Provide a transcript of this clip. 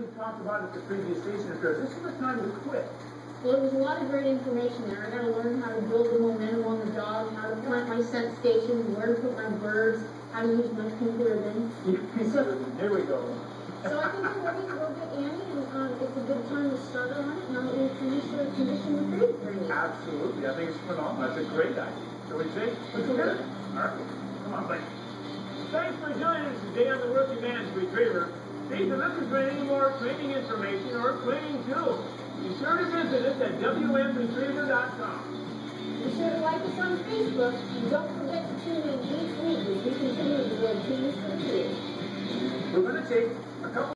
we talked about at the previous station affairs, this is the time to quit. Well, there was a lot of great information there. I got to learn how to build the momentum on the job, how to plant my scent station, where to put my birds, how to use my pink ribbon. Here we go. So I think we're ready to go get Annie, and it's a good time to start on it now that we've finished the condition of food training. Absolutely. I think it's phenomenal. That's a great idea. So we say, let's go get it. All right. Come on, buddy. Thanks for joining us today on the Working Man's Retriever. Stay looking for any more training information or training tools. Be sure to visit us at wmretriever.com. Be sure to like us on Facebook, and don't forget to tune in each week as we continue to build teams for the kids. We're going to take a couple